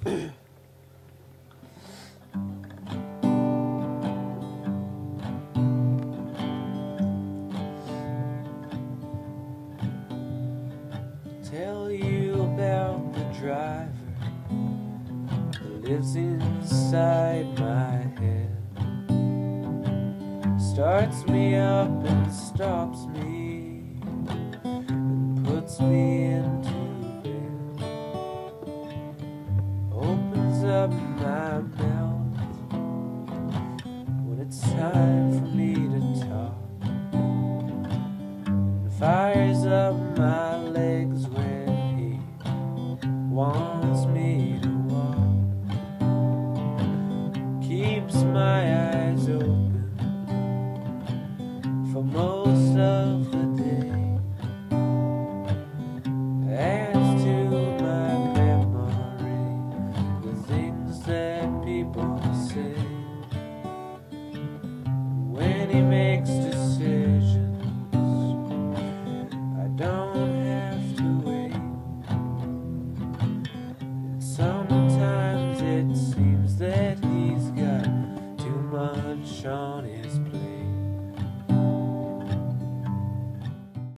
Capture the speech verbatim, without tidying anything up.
Tell you about the driver who lives inside my head. Starts me up and stops me and puts me into bed. Opens up my mouth when it's time for me to talk, and fires up my legs when he wants me to walk. Keeps my eyes open for most of the day. Adds to my memory the things that people say.